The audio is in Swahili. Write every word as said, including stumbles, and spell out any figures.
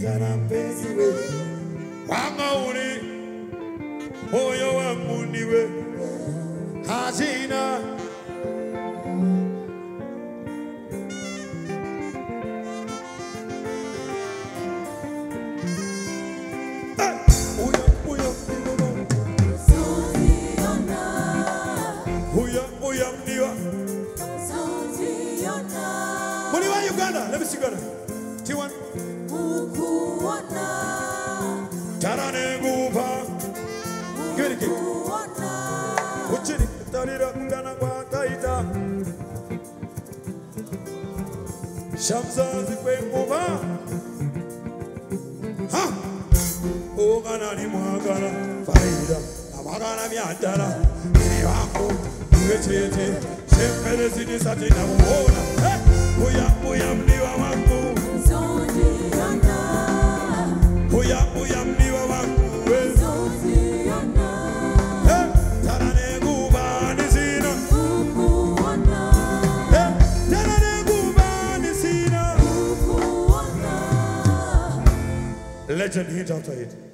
Tana mpenzi we wanga uli moyo wangu niwe hazina. Let me see Ghana. T one. Tarane gupa. Give it a kick. Uchini. Tarira Ghana kwa kaita. Shamsa zikwe gupa. Ha. O Ghana ni mwagana. Faida. Na mwagana miandala. Ni wako. Wete yete. Shempele zini sati na muona. Hey. Uya uya mniwa wangu Zondiana. Uya uya mniwa wangu Zondiana. Hey, tarane guba nisina Ukuona. Hey, tarane guba nisina Ukuona. Legend hit after hit.